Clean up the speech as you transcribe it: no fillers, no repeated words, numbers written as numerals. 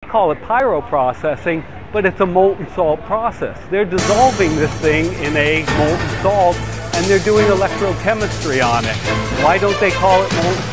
call it pyroprocessing, but it's a molten salt process. They're dissolving this thing in a molten salt, and they're doing electrochemistry on it. Why don't they call it molten